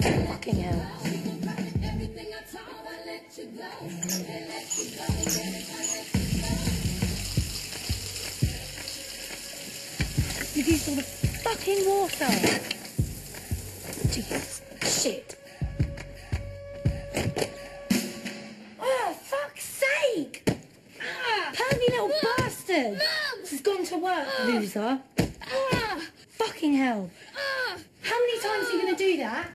Fucking hell. You've used all the fucking water. Jesus. Shit. Oh, fuck's sake! Pervy little bastard! This has gone to work, loser. Fucking hell. How many times are you going to do that?